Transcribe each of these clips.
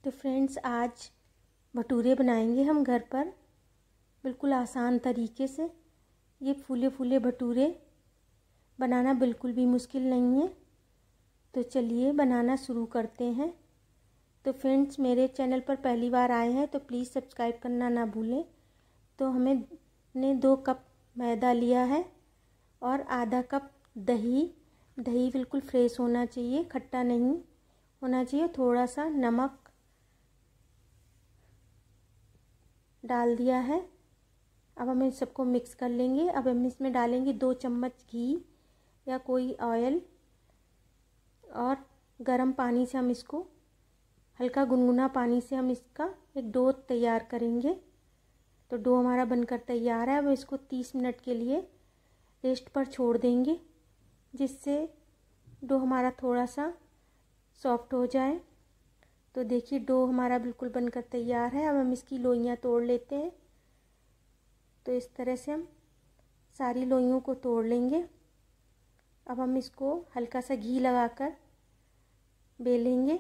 तो फ्रेंड्स, आज भटूरे बनाएंगे हम घर पर बिल्कुल आसान तरीके से। ये फूले फूले भटूरे बनाना बिल्कुल भी मुश्किल नहीं है। तो चलिए बनाना शुरू करते हैं। तो फ्रेंड्स, मेरे चैनल पर पहली बार आए हैं तो प्लीज़ सब्सक्राइब करना ना भूलें। तो हमने 2 कप मैदा लिया है और आधा कप दही। दही बिल्कुल फ्रेश होना चाहिए, खट्टा नहीं होना चाहिए। थोड़ा सा नमक डाल दिया है। अब हम इन सबको मिक्स कर लेंगे। अब हम इसमें डालेंगे 2 चम्मच घी या कोई ऑयल, और गर्म पानी से हम इसको हल्का गुनगुना पानी से हम इसका एक डो तैयार करेंगे। तो डो हमारा बनकर तैयार है। अब इसको 30 मिनट के लिए रेस्ट पर छोड़ देंगे, जिससे डो हमारा थोड़ा सा सॉफ्ट हो जाए। तो देखिए, डो हमारा बिल्कुल बनकर तैयार है। अब हम इसकी लोइयाँ तोड़ लेते हैं। तो इस तरह से हम सारी लोइयों को तोड़ लेंगे। अब हम इसको हल्का सा घी लगाकर बेलेंगे।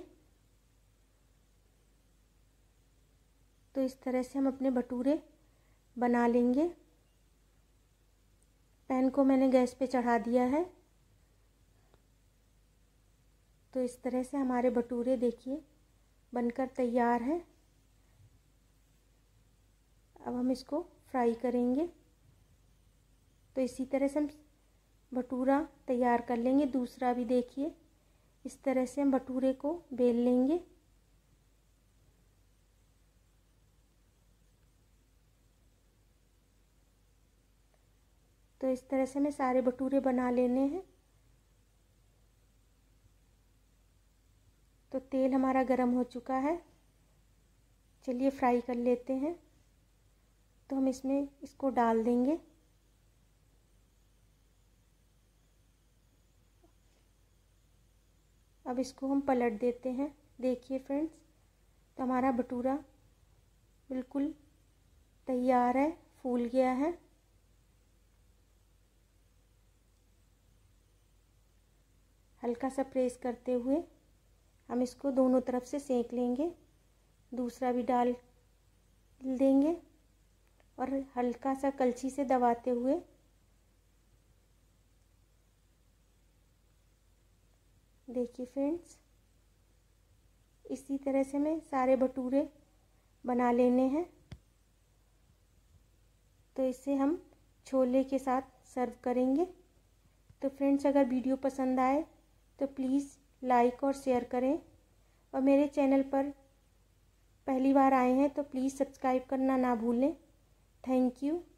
तो इस तरह से हम अपने भटूरे बना लेंगे। पैन को मैंने गैस पे चढ़ा दिया है। तो इस तरह से हमारे भटूरे देखिए बनकर तैयार है। अब हम इसको फ्राई करेंगे। तो इसी तरह से हम भटूरा तैयार कर लेंगे। दूसरा भी देखिए, इस तरह से हम भटूरे को बेल लेंगे। तो इस तरह से हमें सारे भटूरे बना लेने हैं। तो तेल हमारा गरम हो चुका है। चलिए फ्राई कर लेते हैं। तो हम इसमें इसको डाल देंगे। अब इसको हम पलट देते हैं। देखिए फ्रेंड्स, तो हमारा भटूरा बिल्कुल तैयार है, फूल गया है। हल्का सा प्रेस करते हुए हम इसको दोनों तरफ से सेक लेंगे। दूसरा भी डाल देंगे और हल्का सा कलछी से दबाते हुए देखिए फ्रेंड्स, इसी तरह से हमें सारे भटूरे बना लेने हैं। तो इसे हम छोले के साथ सर्व करेंगे। तो फ्रेंड्स, अगर वीडियो पसंद आए तो प्लीज़ लाइक और शेयर करें, और मेरे चैनल पर पहली बार आए हैं तो प्लीज़ सब्सक्राइब करना ना भूलें। Thank you.